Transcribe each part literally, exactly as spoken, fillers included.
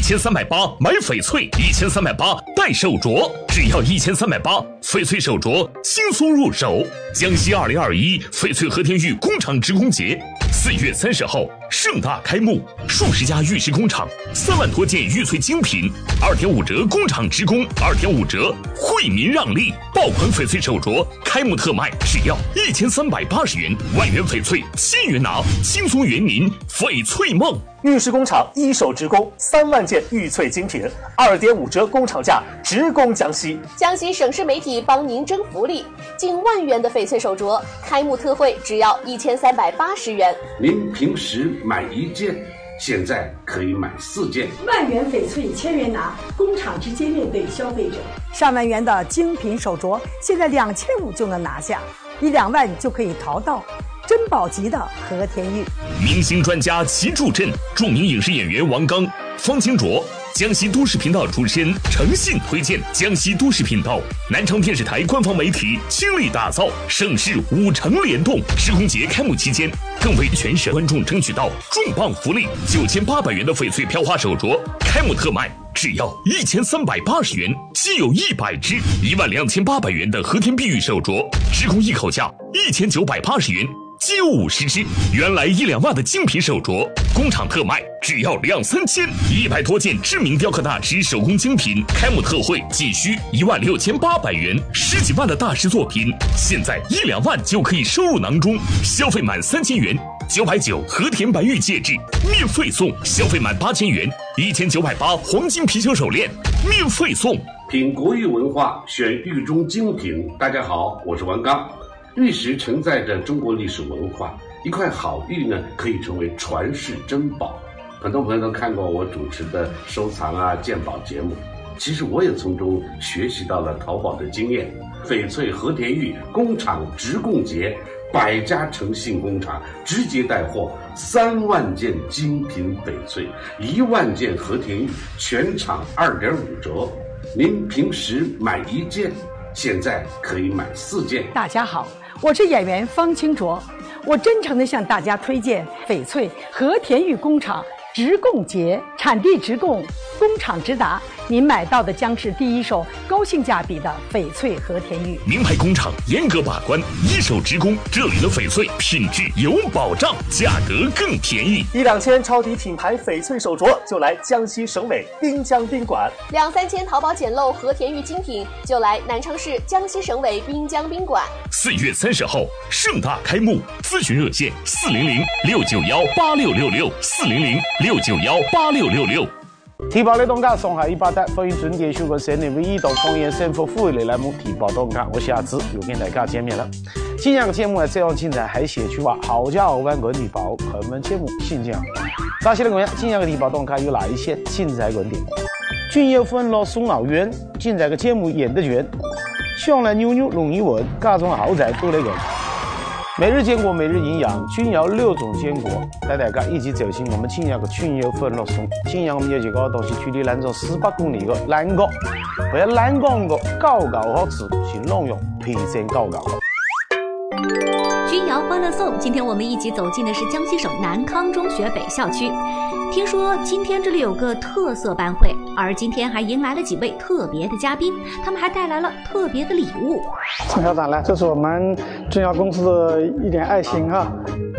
千三百八买翡翠，一千三百八戴手镯，只要一千三百八，翡翠手镯轻松入手。江西二零二一翡翠和田玉工厂职工节，四月三十号盛大开幕，数十家玉石工厂，三万多件玉翠精品，二点五折工厂职工，二点五折惠民让利，爆款翡翠手镯开幕特卖，只要一千三百八十元，万元翡翠千元拿，轻松圆您翡翠梦。 玉石工厂一手职工三万件玉翠精品，二点五折工厂价，直供江西。 江西省市媒体帮您争福利，近万元的翡翠手镯，开幕特惠只要一千三百八十元。 您平时买一件，现在可以买四件。 万元翡翠千元拿，工厂直接面对消费者。 上万元的精品手镯，现在两千五就能拿下，一两万就可以淘到。珍宝级的和田玉， 明星专家齐助阵，著名影视演员王刚、方清卓，江西都市频道出身，诚信推荐江西都市频道、南昌电视台官方媒体倾力打造省市五城联动。职工节开幕期间，更为全省观众争取到重磅福利：九千八百元的翡翠飘花手镯，开幕特卖只要一千三百八十元，既有一百只；一万两千八百元的和田碧玉手镯，职工一口价一千九百八十元。皆有五十只，原来一两万的精品手镯，工厂特卖只要两三千，一百多件知名雕刻大师手工精品，开幕特惠仅需一万六千八百元，十几万的大师作品，现在一两万就可以收入囊中。消费满三千元，九百九和田白玉戒指免费送；消费满八千元，一千九百八黄金貔貅手链免费送。 品国玉文化，选玉中精品。大家好，我是王刚。玉石承载着中国历史文化，一块好玉呢，可以成为传世珍宝。很多朋友都看过我主持的收藏啊鉴宝节目，其实我也从中学习到了淘宝的经验。翡翠和田玉工厂直供节，百家诚信工厂直接带货，三万件精品翡翠，一万件和田玉，全场二点五折。您平时买一件，现在可以买四件。 大家好，我是演员方清卓，我真诚地向大家推荐翡翠和田玉工厂直供节，产地直供，工厂直达，您买到的将是第一手高性价比的翡翠和田玉。 名牌工厂严格把关，一手直供，这里的翡翠品质有保障，价格更便宜。 一两千超低品牌翡翠手镯就来江西省委滨江宾馆， 两三千淘宝捡漏和田玉精品就来南昌市江西省委滨江宾馆。 四月三十号盛大开幕，咨询热线四零零六九幺八六六六四零零六九幺八六六六。 提报的东家上下一百单，欢迎准点收看省内唯一档方言生活福利栏目《提报东家》，我是阿志，又跟大家见面了。今天的节目呢，这样精彩，还写句话，好家伙，万个提报，我们节目新疆。扎西的朋友，今天的提报东家有哪一些精彩观点？军友分了送老院，精彩的节目演得全，向来妞妞容易稳，各种豪宅都来跟。每日坚果，每日营养，均有六种坚果，带大家一起走进我们今年的均油分乐松。今年我们有几个都是距离兰州四百公里的南港，为了南港的高高好吃，是农药配件高高。 君瑶欢乐颂，今天我们一起走进的是江西省南康中学北校区。听说今天这里有个特色班会，而今天还迎来了几位特别的嘉宾，他们还带来了特别的礼物。 陈校长来，这是我们君瑶公司的一点爱心哈。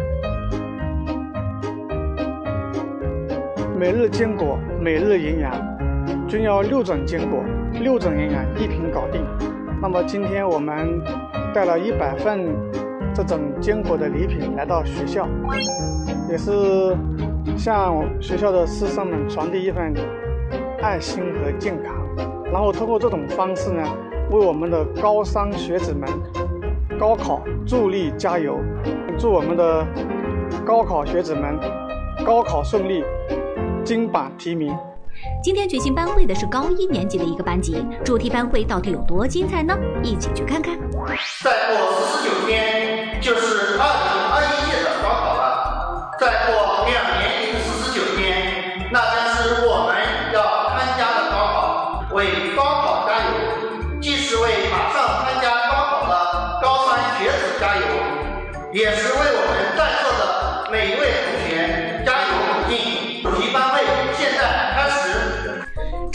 每日坚果，每日营养，君瑶六种坚果，六种营养一瓶搞定。那么今天我们带了一百份这种坚果的礼品来到学校，也是向学校的师生们传递一份爱心和健康，然后通过这种方式呢，为我们的高三学子们高考助力加油，祝我们的高考学子们高考顺利，金榜题名。 今天举行班会的是高一年级的一个班级，主题班会到底有多精彩呢？一起去看看。 再过四十九天就是二零二一届的高考了，再过两年零四十九天，那将是我们要参加的高考，为高考加油，既是为马上参加高考的高三学子加油，也是为我们在座的每一位同学加油鼓劲。主题班会现在开始。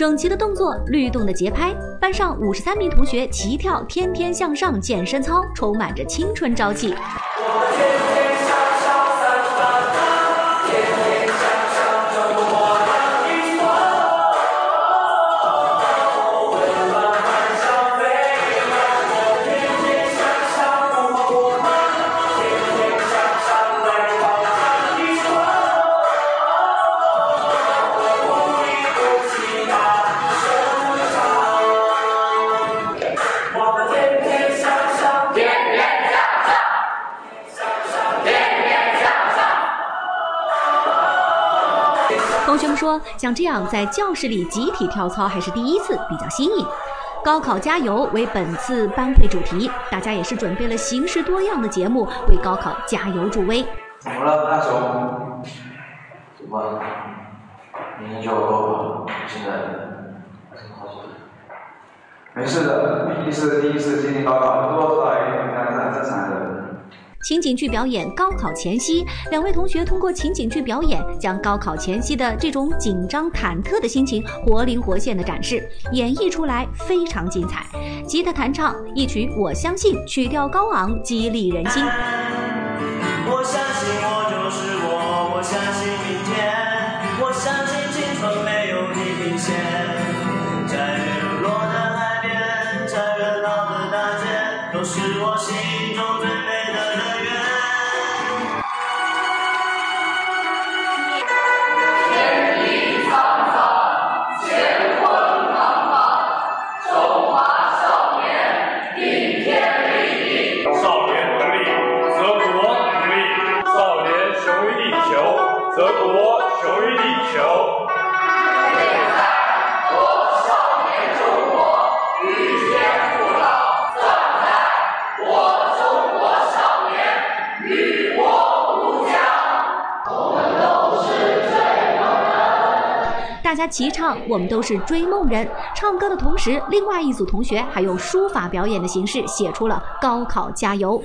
整齐的动作，律动的节拍，班上五十三名同学齐跳天天向上健身操，充满着青春朝气。同学们说，像这样在教室里集体跳操还是第一次，比较新颖。高考加油为本次班会主题，大家也是准备了形式多样的节目，为高考加油助威。 怎么了，大雄？怎么？明天就要高考，现在怎么好久？没事的，第一次第一次经历高考，多出来应该是很正常的。 情景剧表演高考前夕，两位同学通过情景剧表演，将高考前夕的这种紧张忐忑的心情活灵活现的展示，演绎出来非常精彩。吉他弹唱一曲《我相信》，曲调高昂，激励人心。 我相信我就是我，我相信明天，我相信青春没有地平线，在日落的海边，在热闹的大街，都是我心中最美的。 则国雄于地球。我少年中国，与天不老，站在我中国少年，与我无疆。我们都是追梦人。 大家齐唱，我们都是追梦人。唱歌的同时，另外一组同学还用书法表演的形式写出了高考加油。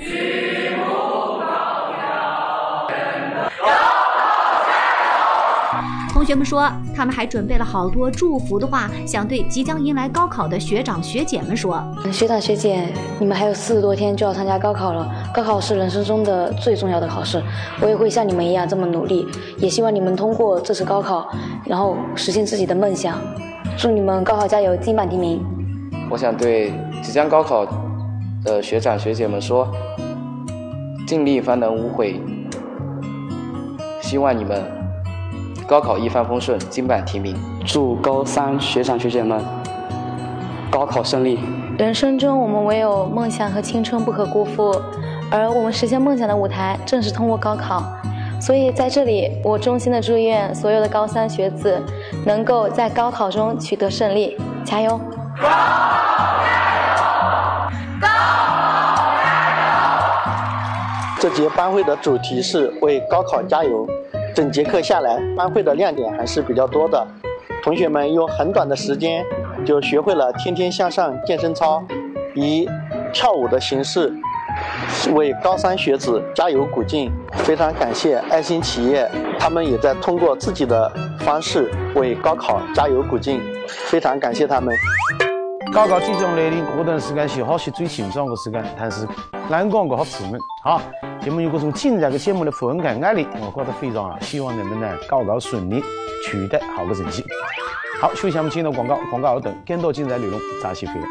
同学们说，他们还准备了好多祝福的话，想对即将迎来高考的学长学姐们说。 学长学姐，你们还有四十多天就要参加高考了，高考是人生中的最重要的考试，我也会像你们一样这么努力，也希望你们通过这次高考，然后实现自己的梦想。祝你们高考加油，金榜题名。 我想对即将高考的学长学姐们说，尽力方能无悔，希望你们高考一帆风顺，金榜题名。 祝高三学长学姐们高考胜利。 人生中我们唯有梦想和青春不可辜负，而我们实现梦想的舞台正是通过高考。所以在这里，我衷心的祝愿所有的高三学子能够在高考中取得胜利，加油！高考加油！高考加油！这节班会的主题是为高考加油。整节课下来，班会的亮点还是比较多的。同学们用很短的时间就学会了天天向上健身操，以跳舞的形式为高三学子加油鼓劲。非常感谢爱心企业，他们也在通过自己的方式为高考加油鼓劲，非常感谢他们。 高考即将来临，这段时间是好些最紧张的时间，但是难讲个好出门。好，节目有各种精彩的节目的氛围压力，我觉得非常好，希望你们呢高考顺利，取得好的成绩。好，休息我们进入广告，广告后等更多精彩内容扎西回来。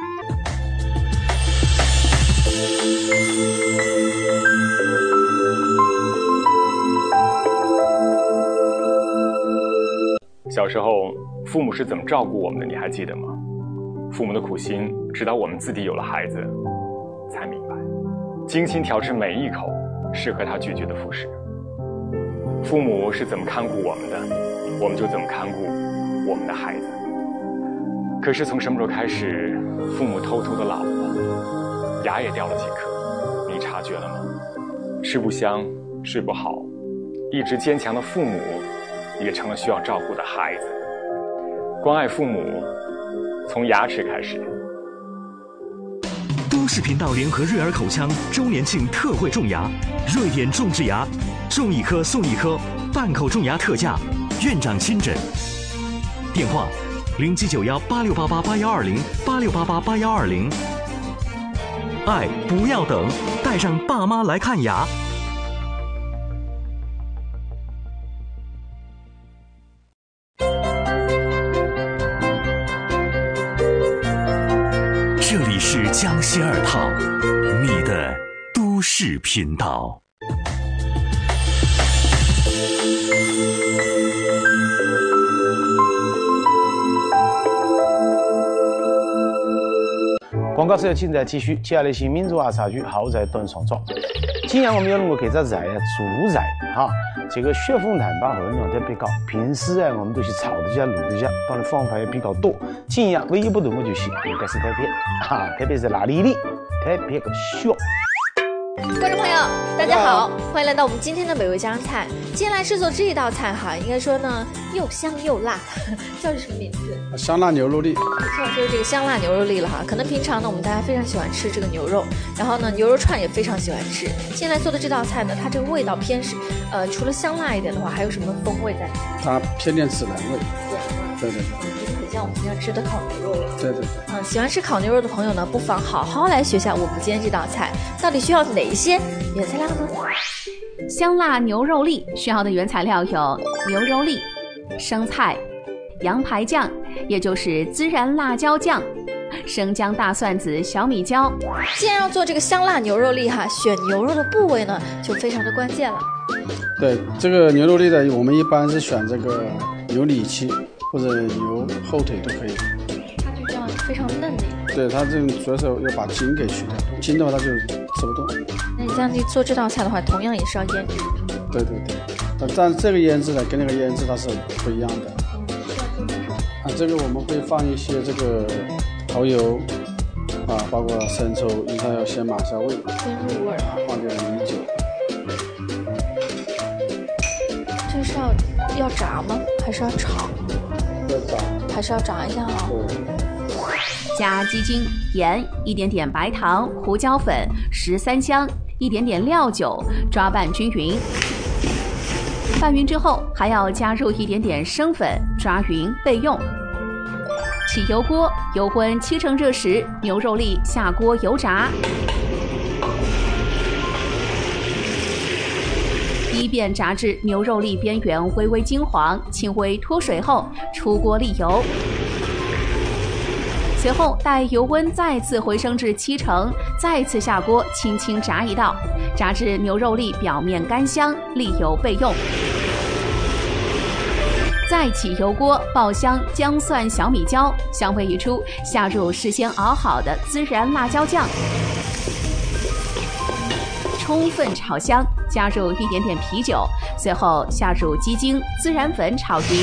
小时候，父母是怎么照顾我们的？你还记得吗？父母的苦心，直到我们自己有了孩子，才明白，精心调制每一口适合他咀嚼的副食。父母是怎么看顾我们的，我们就怎么看顾我们的孩子。可是从什么时候开始，父母偷偷的老了，牙也掉了几颗，你察觉了吗？吃不香，睡不好，一直坚强的父母，也成了需要照顾的孩子。关爱父母，从牙齿开始。 都市频道联合瑞尔口腔周年庆特惠种牙，瑞典种植牙，种一颗送一颗，半口种牙特价，院长亲诊。电话： 零七九幺八六八八八幺二零八六八八八幺二零。爱不要等，带上爸妈来看牙。这里是江西二套，你的都市频道。 广告之后，现在继续。接下来是民族阿茶具豪宅炖双灶。今年我们要弄个给这菜啊，主菜哈，这个血风蛋白含量特别高。平时啊，我们都是炒的家、卤的家，当然方法也比较多。今年唯一不同的就是应该是特别哈，特别是辣里里，特别的香。 观众朋友，大家好，欢迎来到我们今天的美味家常菜。今天来制作这一道菜哈，应该说呢又香又辣，叫是什么名字？ 香辣牛肉粒。 没错，就是这个香辣牛肉粒了哈。可能平常呢，我们大家非常喜欢吃这个牛肉，然后呢，牛肉串也非常喜欢吃。现在做的这道菜呢，它这个味道偏是，呃，除了香辣一点的话，还有什么风味在里面？ 它偏点孜然味。对对对。 很像我们平常吃的烤牛肉了。 对对对。 嗯，喜欢吃烤牛肉的朋友呢，不妨好好来学一下我们今天这道菜，到底需要哪一些原材料呢？ 香辣牛肉粒需要的原材料有牛肉粒、生菜、羊排酱，也就是孜然辣椒酱、生姜、大蒜子、小米椒。 既然要做这个香辣牛肉粒哈，选牛肉的部位呢就非常的关键了。 对，这个牛肉粒的，我们一般是选这个牛里脊或者牛后腿都可以。 它就这样非常嫩的。 对，它这种主要是要把筋给去掉，筋的话它就吃不动。 那你这样去做这道菜的话，同样也是要腌制。 对对对，但这个腌制呢跟那个腌制它是不一样的。啊，这个我们会放一些这个蚝油啊，包括生抽，因为它要先马下味， 先入味儿啊， 放点米酒。 这是要要炸吗？还是要炒？ 要炸。 还是要炸一下啊？ 对。 加鸡精、盐、一点点白糖、胡椒粉、十三香、一点点料酒，抓拌均匀。拌匀之后，还要加入一点点生粉，抓匀备用。起油锅，油温七成热时，牛肉粒下锅油炸。一遍炸至牛肉粒边缘微微金黄，轻微脱水后，出锅沥油。随后待油温再次回升至七成，再次下锅轻轻炸一道，炸至牛肉粒表面干香，沥油备用。再起油锅，爆香姜蒜小米椒，香味一出，下入事先熬好的孜然辣椒酱，充分炒香，加入一点点啤酒，随后下入鸡精、孜然粉炒匀。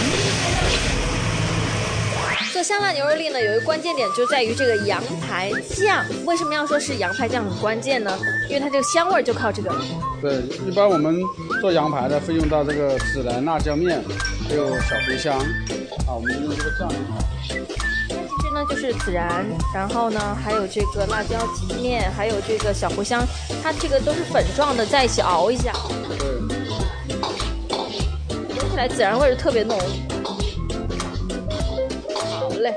做香辣牛肉粒呢，有一个关键点就在于这个羊排酱。为什么要说是羊排酱很关键呢？因为它这个香味就靠这个。 对，一般我们做羊排的会用到这个孜然辣椒面，还有小茴香啊，我们用这个酱。 它其实呢就是孜然，然后呢还有这个辣椒面，还有这个小茴香，它这个都是粉状的，在一起熬一下。 对。 闻起来孜然味儿特别浓。好嘞。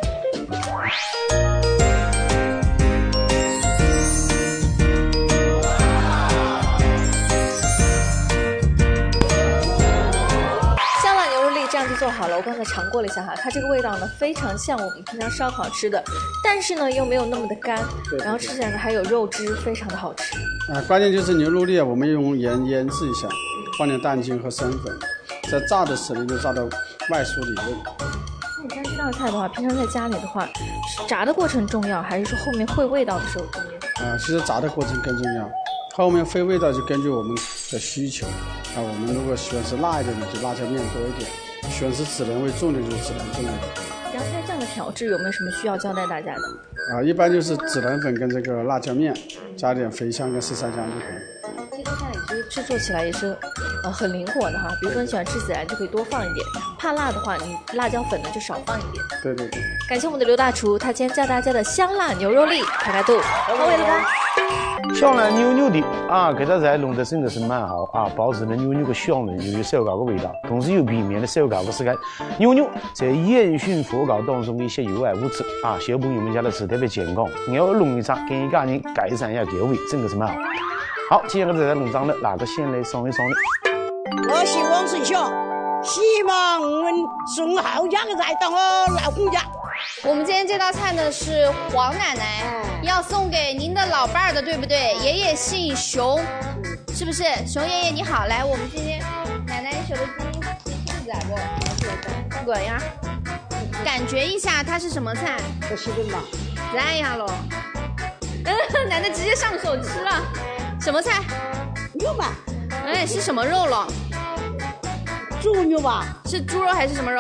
香辣牛肉粒这样就做好了。我刚才尝过了一下哈，它这个味道呢非常像我们平常烧烤吃的，但是呢又没有那么的干，然后吃起来呢还有肉汁，非常的好吃。 啊，关键就是牛肉粒啊，我们用盐腌制一下，放点蛋精和生粉，在炸的时候就炸到外酥里嫩。 你像这道菜的话，平常在家里的话，是炸的过程重要，还是说后面烩味道的时候重要？ 啊，其实炸的过程更重要，后面烩味道就根据我们的需求。啊，我们如果喜欢吃辣一点的，就辣椒面多一点；喜欢吃孜然味重的，就是孜然重一点。 羊排酱的调制有没有什么需要交代大家的？ 啊，一般就是孜然粉跟这个辣椒面，加点茴香跟十三香就可以。 这道菜其实制作起来也是，呃，很灵活的哈。比如说你喜欢吃孜然，就可以多放一点；怕辣的话，你辣椒粉呢就少放一点。 对对对。 感谢我们的刘大厨，他今天教大家的香辣牛肉粒，开开肚，到位了吧？ 香软扭扭的啊，搿只菜弄得真的是蛮好啊，保持了扭扭个香嫩又有烧烤的味道，同时又避免了烧烤的时间扭扭在烟熏火烤当中的一些有害物质啊，小朋友们家的吃特别健康，要弄一张给一家人改善一下口味，真的是蛮好。好，接下来在农场的哪个先来上一上呢？ 我是王顺孝，希望我们送好家的菜到我老公家。 我们今天这道菜呢是黄奶奶要送给您的老伴儿的，对不对？爷爷姓熊，是不是？熊爷爷你好，来，我们今天奶奶手的鸡鸡咋个？滚呀！感觉一下它是什么菜？ 这是的嘛？ 来呀喽！嗯，奶奶直接上手吃了，什么菜？ 牛吧？ 哎，是什么肉了？ 猪肉吧？ 是猪肉还是什么肉？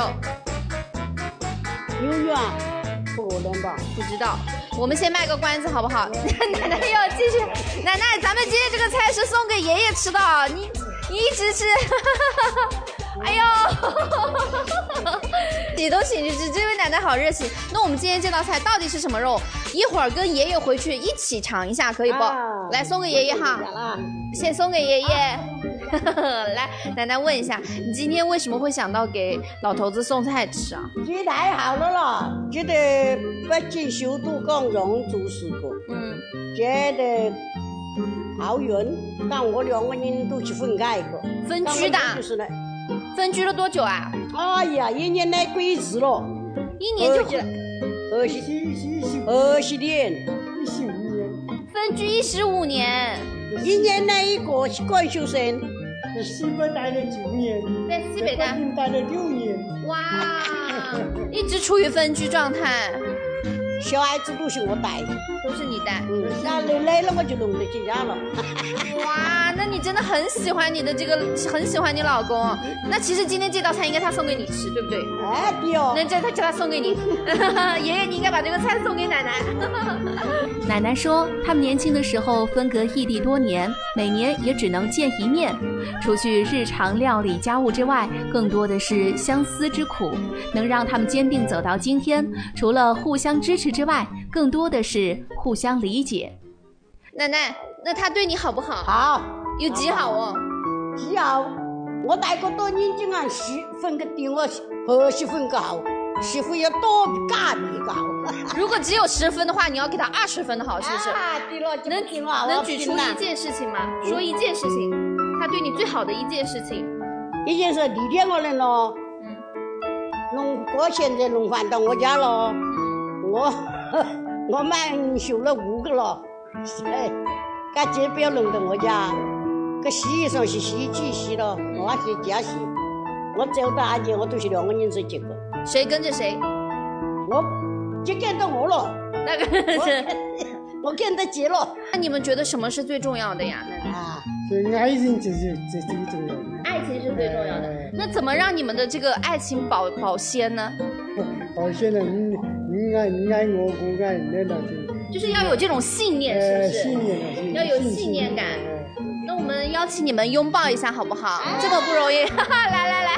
牛肉啊？不可能吧？ 不知道。我们先卖个关子好不好？奶奶要继续。奶奶，咱们今天这个菜是送给爷爷吃的，你你一直吃。哎呦，你都请去吃，这位奶奶好热情。那我们今天这道菜到底是什么肉？一会儿跟爷爷回去一起尝一下，可以不？啊、来送给爷爷哈，先送给爷爷。来，奶奶问一下，你今天为什么会想到给老头子送菜吃啊？ 这太好了啦！觉得北京首都广场做事过，嗯，觉得好远，但我两个人都是分开过， 分居的，就是呢。分居了多久啊？ 哎呀，一年来过一次了， 一年就二十二十年， 一十五年，分居一十五年， 一年来一个管学生， 在西北待了九年， 在西北待待了六年， 哇，一直处于分居状态。 小孩子都是我带， 都是你带。 嗯，那累累了我就弄得进家了。 哇，那你真的很喜欢你的这个，很喜欢你老公。那其实今天这道菜应该他送给你吃，对不对？ 哎，对哦。 那这他叫他送给你，爷爷你应该把这个菜送给奶奶。 奶奶说，他们年轻的时候分隔异地多年，每年也只能见一面。除去日常料理家务之外，更多的是相思之苦，能让他们坚定走到今天。除了互相支持之外，更多的是互相理解。 奶奶，那他对你好不好？ 好， 有几好哦？ 几好。我带个多年纪俺媳分个比我儿媳分个好，媳妇要多加比高。 如果只有十分的话，你要给他二十分的好，是不是？ 啊，对了， 能举能举出一件事情吗？嗯、说一件事情，他对你最好的一件事情。 一件事，第天我人咯，嗯，弄我现在弄饭到我家了，嗯，我我们修了五个了，哎，干这不要弄到我家，个洗衣裳是洗衣机洗了，我还是家洗，我走到阿姐我都是两个人在结个。 谁跟着谁？ 我就跟着我了。 那个是我跟着结了。 那你们觉得什么是最重要的呀？那啊，这爱情这是这最重要的。 爱情是最重要的。那怎么让你们的这个爱情保保鲜呢？ 保鲜呢，你你爱你爱我，我爱你，那就就是要有这种信念，是不是？ 信念， 要有信念感。那我们邀请你们拥抱一下，好不好？这么不容易，来来来。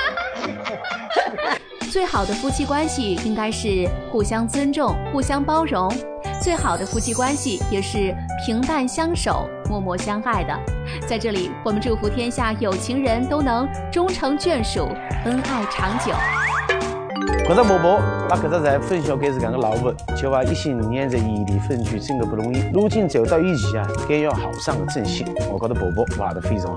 最好的夫妻关系应该是互相尊重、互相包容。最好的夫妻关系也是平淡相守、默默相爱的。在这里，我们祝福天下有情人都能终成眷属，恩爱长久。 搿只婆婆把搿只菜分享给自家的老婆，就话一心年在异地分居真的不容易。如今走到一起啊，更要好上的珍惜。我觉得婆婆画得非常好。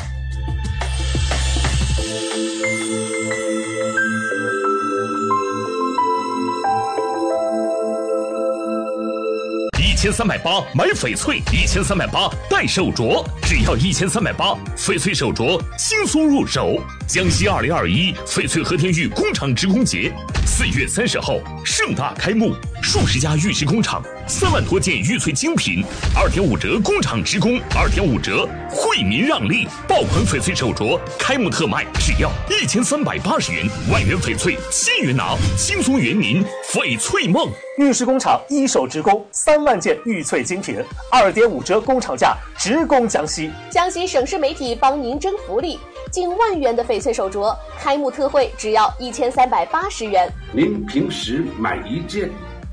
一千三百八买翡翠，一千三百八戴手镯，只要一千三百八，翡翠手镯轻松入手。江西二零二一翡翠和田玉工厂职工节四月三十号盛大开幕，数十家玉石工厂，三万多件玉翠精品，二点五折工厂职工，二点五折惠民让利，爆款翡翠手镯开幕特卖，只要一千三百八十元，万元翡翠千元拿，轻松圆您翡翠梦。 玉石工厂一手职工三万件玉翠精品，二点五折工厂价，直供江西。 江西省市媒体帮您争福利，近万元的翡翠手镯开幕特惠，只要一千三百八十元。 您平时买一件，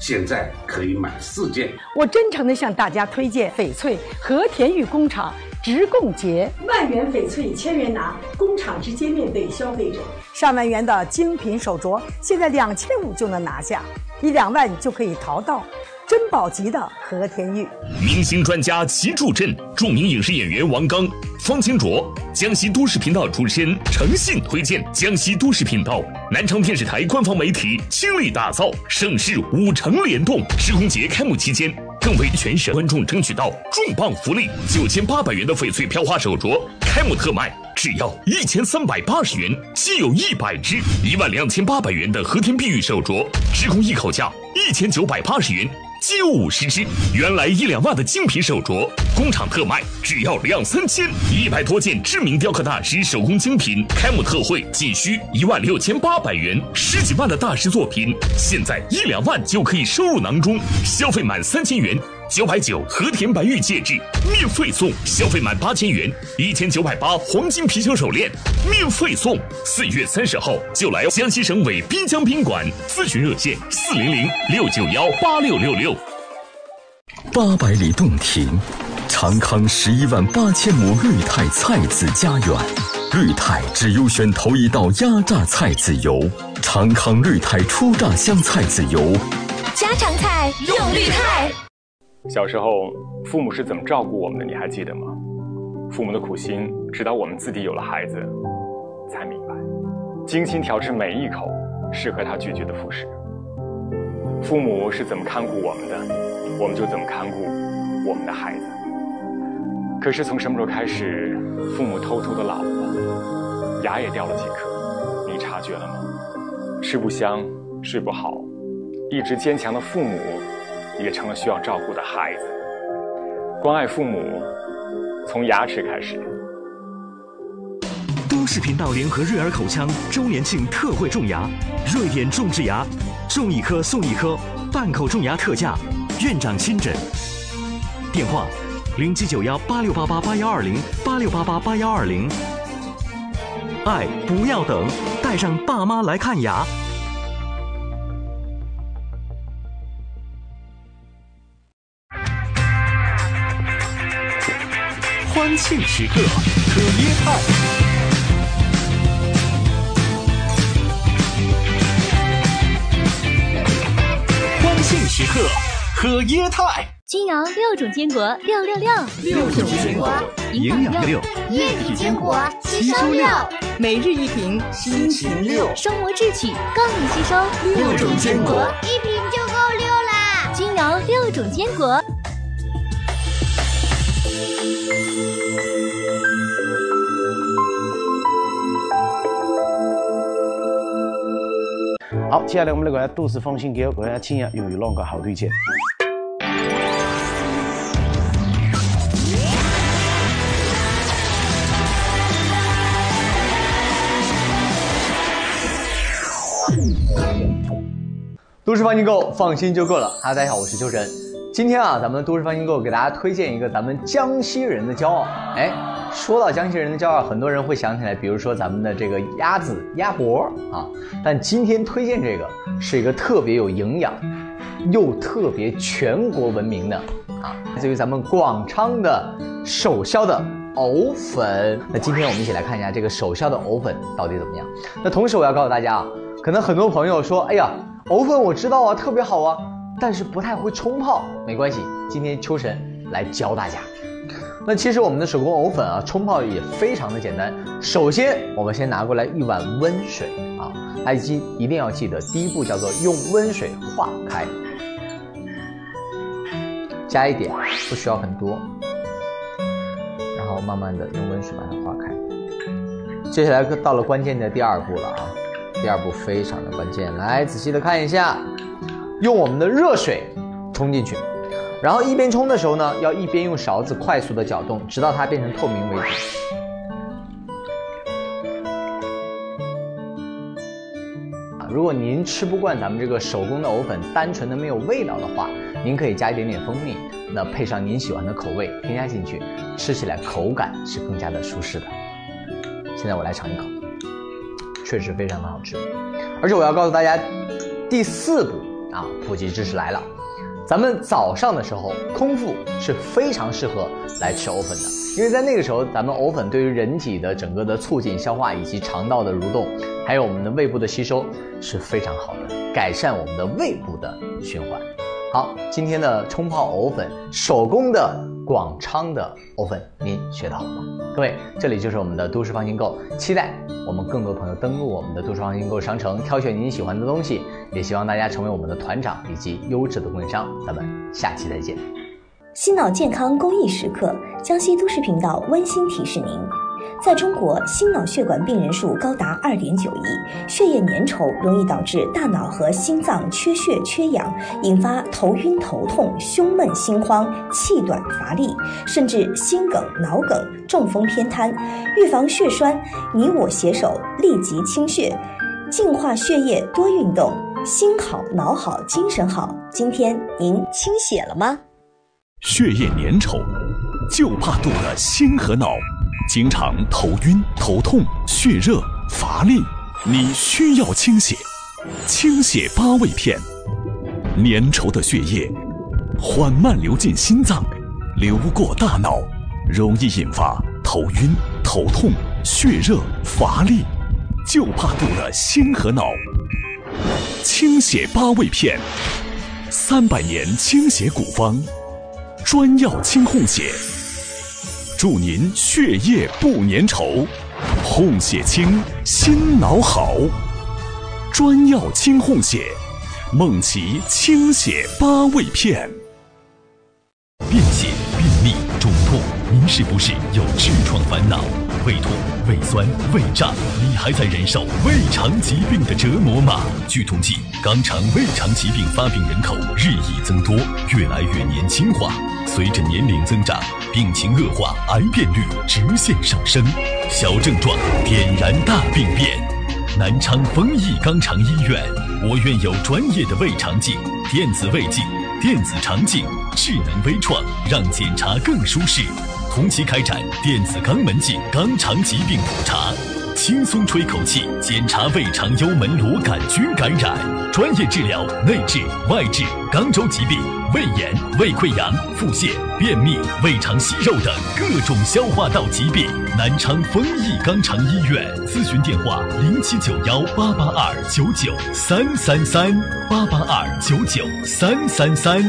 现在可以买四件。 我真诚地向大家推荐翡翠和田玉工厂直供节，万元翡翠千元拿，工厂直接面对消费者。上万元的精品手镯，现在两千五就能拿下，一两万就可以淘到。珍宝级的和田玉， 明星专家齐助阵，著名影视演员王刚、方清卓，江西都市频道出身，诚信推荐。江西都市频道、南昌电视台官方媒体倾力打造，盛世五城联动。施工节开幕期间，更为全省观众争取到重磅福利：九千八百元的翡翠飘花手镯开幕特卖，只要一千三百八十元，既有一百只；一万两千八百元的和田碧玉手镯，直供一口价一千九百八十元。既有五十只，原来一两万的精品手镯，工厂特卖只要两三千，一百多件知名雕刻大师手工精品，开幕特惠仅需一万六千八百元，十几万的大师作品，现在一两万就可以收入囊中，消费满三千元。九百九和田白玉戒指免费送，消费满八千元一千九百八黄金貔貅手链免费送。四月三十号就来江西省委滨江宾馆，咨询热线四零零六九幺八六六六。 八百里洞庭，长康十一万八千亩绿泰菜籽家园，绿泰只优选头一道压榨菜籽油，长康绿泰初榨香菜籽油， 家常菜用绿泰。 小时候，父母是怎么照顾我们的？你还记得吗？父母的苦心，直到我们自己有了孩子，才明白，精心调制每一口适合他咀嚼的副食。父母是怎么看顾我们的，我们就怎么看顾我们的孩子。可是从什么时候开始，父母偷偷的老了，牙也掉了几颗，你察觉了吗？吃不香，睡不好，一直坚强的父母也成了需要照顾的孩子。关爱父母，从牙齿开始。 都市频道联合瑞尔口腔周年庆特惠种牙，瑞典种植牙，种一颗送一颗，半口种牙特价，院长亲诊。电话：零七九幺八六八八八幺二零八六八八八幺二零。爱不要等，带上爸妈来看牙。欢庆时刻，可椰菜。欢庆时刻，可椰菜。 君瑶六种坚果，六六六， 六种坚果，营养六， 液体坚果，吸收六， 每日一瓶，心情六， 双膜智取更易吸收。 六种坚果， 一瓶就够六啦。 君瑶六种坚果。 好，接下来我们来看下都市风行给我看下青阳用于啷个好推荐。 都市方订购，放心就够了。哈，大家好，我是秋晨。今天啊，咱们都市方订购给大家推荐一个咱们江西人的骄傲。哎，说到江西人的骄傲，很多人会想起来，比如说咱们的这个鸭子、鸭脖啊。但今天推荐这个是一个特别有营养，又特别全国闻名的啊，来自于咱们广昌的首销的藕粉。那今天我们一起来看一下这个首销的藕粉到底怎么样。那同时我要告诉大家啊，可能很多朋友说，哎呀，藕粉我知道啊，特别好啊，但是不太会冲泡。没关系，今天秋神来教大家。那其实我们的手工藕粉啊，冲泡也非常的简单。首先，我们先拿过来一碗温水啊，大家记一定要记得，第一步叫做用温水化开，加一点，不需要很多，然后慢慢的用温水把它化开。接下来到了关键的第二步了啊，第二步非常的关键，来仔细的看一下，用我们的热水冲进去。然后一边冲的时候呢，要一边用勺子快速的搅动，直到它变成透明为止。如果您吃不惯咱们这个手工的藕粉单纯的没有味道的话，您可以加一点点蜂蜜，那配上您喜欢的口味添加进去，吃起来口感是更加的舒适的。现在我来尝一口，确实非常的好吃。而且我要告诉大家，第四步啊，普及知识来了。咱们早上的时候，空腹是非常适合来吃藕粉的，因为在那个时候，咱们藕粉对于人体的整个的促进消化以及肠道的蠕动，还有我们的胃部的吸收是非常好的，改善我们的胃部的循环。好，今天的冲泡藕粉，手工的广昌的藕粉，您学到了吗？各位，这里就是我们的都市放心购，期待我们更多朋友登录我们的都市放心购商城，挑选您喜欢的东西，也希望大家成为我们的团长以及优质的供应商。咱们下期再见。 心脑健康公益时刻，江西都市频道温馨提示您。在中国，心脑血管病人数高达 二点九亿，血液粘稠容易导致大脑和心脏缺血缺氧，引发头晕头痛、胸闷心慌、气短乏力，甚至心梗、脑梗、中风偏瘫。预防血栓，你我携手，立即清血，净化血液，多运动，心好、脑好、精神好。今天您清血了吗？ 血液粘稠，就怕堵了心和脑。经常头晕、头痛、血热、乏力，你需要清血。清血八味片，粘稠的血液缓慢流进心脏，流过大脑，容易引发头晕、头痛、血热、乏力，就怕堵了心和脑。清血八味片，三百年清血古方，专药清烘血。祝您血液不粘稠，烘血清，心脑好。专药清烘血，梦奇清血八味片。 便血、便秘、肿痛，您是不是有痔疮烦恼？胃痛、胃酸、胃胀，你还在忍受胃肠疾病的折磨吗？据统计，肛肠胃肠疾病发病人口日益增多，越来越年轻化。随着年龄增长，病情恶化，癌变率直线上升。小症状点燃大病变。南昌丰益肛肠医院，我院有专业的胃肠镜、电子胃镜、电子肠镜、智能微创，让检查更舒适。同期开展电子肛门镜肛肠疾病普查，轻松吹口气检查胃肠幽门螺杆菌感染，专业治疗内痔、外痔、肛周疾病、胃炎、胃溃疡、腹泻、便秘、胃肠息肉等各种消化道疾病。南昌丰益肛肠医院，咨询电话零七九幺八八二九九三三三八八二九九三三三。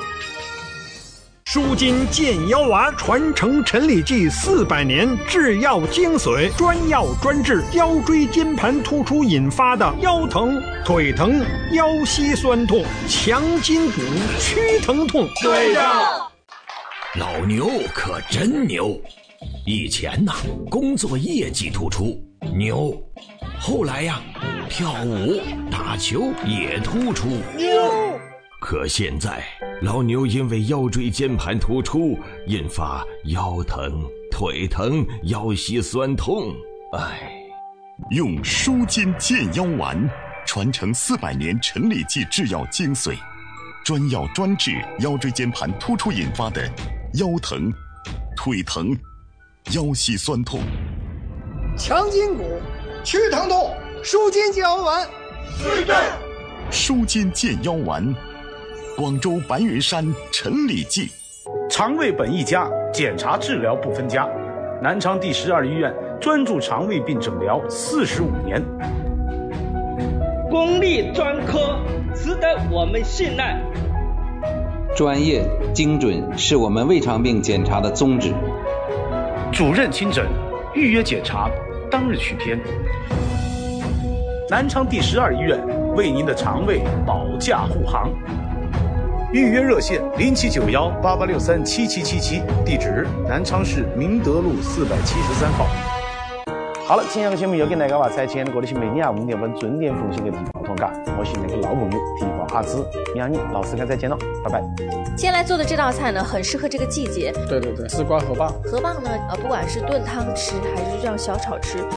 舒筋健腰丸，传承陈李济四百年制药精髓，专药专治腰椎间盘突出引发的腰疼、腿疼、腰膝酸痛、强筋骨、屈疼痛。 对的，老牛可真牛。以前呐，工作业绩突出，牛；后来呀，跳舞、打球也突出，牛。可现在，老牛因为腰椎间盘突出，引发腰疼、腿疼、腰膝酸痛，唉。 用舒筋健腰丸，传承四百年陈李济制药精髓，专药专治腰椎间盘突出引发的腰疼、腿疼、腰膝酸痛。 强筋骨、屈疼痛，舒筋健腰丸。对的， 舒筋健腰丸。广州白云山陈李济， 肠胃本一家，检查治疗不分家。南昌第十二医院专注肠胃病诊疗四十五年， 公立专科，值得我们信赖。 专业精准是我们胃肠病检查的宗旨。 主任亲诊，预约检查，当日取片。南昌第十二医院为您的肠胃保驾护航。预约热线零七九幺八八六三七七七七，地址南昌市明德路四百七十三号。好了，今天的节目又跟大家话再见，我的是每天下午五点半准点奉献给地方通感，我是那个老朋友地方阿芝杨妮老师，跟再见了，拜拜。 今天来做的这道菜呢，很适合这个季节。 对对对，丝瓜河蚌。 河蚌呢，呃，不管是炖汤吃，还是这样小炒吃。